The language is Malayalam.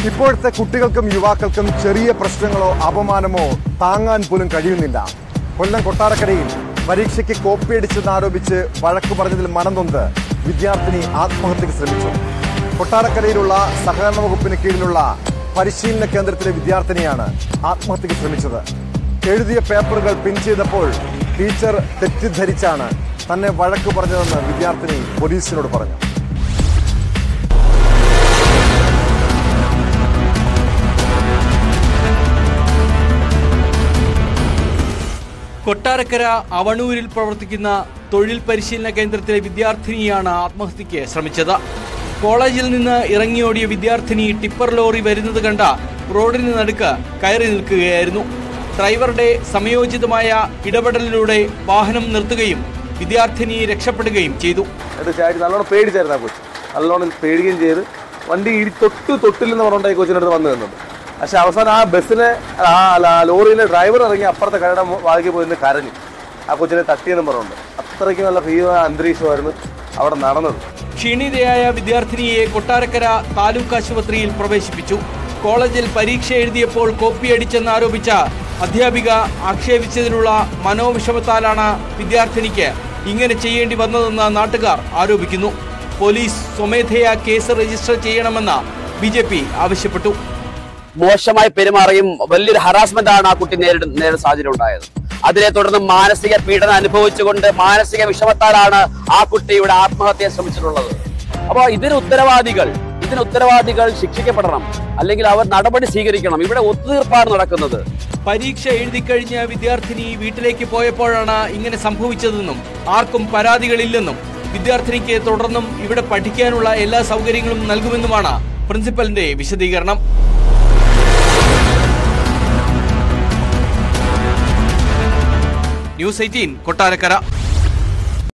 ഇപ്പോഴത്തെ കുട്ടികൾക്കും യുവാക്കൾക്കും ചെറിയ പ്രശ്നങ്ങളോ അപമാനമോ താങ്ങാൻ പോലും കഴിയുന്നില്ല. കൊല്ലം കൊട്ടാരക്കരയിൽ പരീക്ഷയ്ക്ക് കോപ്പിയടിച്ചെന്നാരോപിച്ച് വഴക്കു പറഞ്ഞതിൽ മനംനൊന്ത് വിദ്യാർത്ഥിനി ആത്മഹത്യക്ക് ശ്രമിച്ചു. കൊട്ടാരക്കരയിലുള്ള സഹകരണ വകുപ്പിന് കീഴിലുള്ള പരിശീലന കേന്ദ്രത്തിലെ വിദ്യാർത്ഥിനിയാണ് ആത്മഹത്യക്ക് ശ്രമിച്ചത്. എഴുതിയ പേപ്പറുകൾ പിൻ ചെയ്തപ്പോൾ ടീച്ചർ തെറ്റിദ്ധരിച്ചാണ് തന്നെ വഴക്കു പറഞ്ഞതെന്ന് വിദ്യാർത്ഥിനി പോലീസിനോട് പറഞ്ഞു. കൊട്ടാരക്കര അവണൂരിൽ പ്രവർത്തിക്കുന്ന തൊഴിൽ പരിശീലന കേന്ദ്രത്തിലെ വിദ്യാർത്ഥിനിയാണ് ആത്മഹത്യക്ക് ശ്രമിച്ചത്. കോളേജിൽ നിന്ന് ഇറങ്ങിയോടിയ വിദ്യാർത്ഥിനി ടിപ്പർ ലോറി വരുന്നത് കണ്ട റോഡിന് നടുക്ക് കയറി നിൽക്കുകയായിരുന്നു. ഡ്രൈവറുടെ സമയോചിതമായ ഇടപെടലിലൂടെ വാഹനം നിർത്തുകയും വിദ്യാർത്ഥിനി രക്ഷപ്പെടുകയും ചെയ്തു. നല്ലോണം പേടിച്ചായിരുന്നു. ആ കൊച്ചു നല്ലോണം പേടിക്കുകയും ചെയ്ത് വണ്ടി തൊട്ടില്ലെന്ന് പറഞ്ഞുകൊണ്ടായി കൊച്ചിനടുത്ത് വന്നു നിന്നത്. പക്ഷെ അവസാനം ആ ബസ്സിലെ ലോറിയിലെ ഡ്രൈവർ ഇറങ്ങി അപ്പുറത്തെ കടയുടെ വാതിൽ പോയി നിന്ന് കരഞ്ഞു. ആ കൊച്ചിനെ തട്ടിയെന്നും പറഞ്ഞുകൊണ്ട് അത്രയ്ക്കും നല്ല ഭീകരമായ അന്തരീക്ഷമായിരുന്നു അവിടെ നടന്നത്. ക്ഷീണിതയായ വിദ്യാർത്ഥിനിയെ കൊട്ടാരക്കര താലൂക്ക് ആശുപത്രിയിൽ പ്രവേശിപ്പിച്ചു. കോളേജിൽ പരീക്ഷ എഴുതിയപ്പോൾ കോപ്പിയടിച്ചെന്നാരോപിച്ച അധ്യാപിക ആക്ഷേപിച്ചതിനുള്ള മനോവിഷമത്താലാണ് വിദ്യാർത്ഥിനിക്ക് ഇങ്ങനെ ചെയ്യേണ്ടി വന്നതെന്ന് നാട്ടുകാർ ആരോപിക്കുന്നു. പോലീസ് സ്വമേധയാ കേസ് രജിസ്റ്റർ ചെയ്യണമെന്ന് BJP ആവശ്യപ്പെട്ടു. മോശമായി പെരുമാറിയും വലിയൊരു ഹറാസ്മെന്റ് ആണ് ആ കുട്ടി നേരിടുന്ന സാഹചര്യം ഉണ്ടായത്. അതിനെ തുടർന്ന് മാനസിക പീഡനം അനുഭവിച്ചുകൊണ്ട് മാനസിക വിഷമത്താലാണ് ആ കുട്ടിയുടെ ആത്മഹത്യയെ ശ്രമിച്ചിട്ടുള്ളത്. അപ്പോൾ ഇതിന് ഉത്തരവാദികൾ ശിക്ഷിക്കപ്പെടണം, അല്ലെങ്കിൽ അവർ നടപടി സ്വീകരിക്കണം. ഇവിടെ ഒത്തുതീർപ്പാണ് നടക്കുന്നത്. പരീക്ഷ എഴുതിക്കഴിഞ്ഞ വിദ്യാർത്ഥിനി വീട്ടിലേക്ക് പോയപ്പോഴാണ് ഇങ്ങനെ സംഭവിച്ചതെന്നും ആർക്കും പരാതികളില്ലെന്നും വിദ്യാർത്ഥിനിക്ക് തുടർന്നും ഇവിടെ പഠിക്കാനുള്ള എല്ലാ സൗകര്യങ്ങളും നൽകുമെന്നുമാണ് പ്രിൻസിപ്പലിന്റെ വിശദീകരണം. ന്യൂസ് 18 കൊട്ടാരക്കര.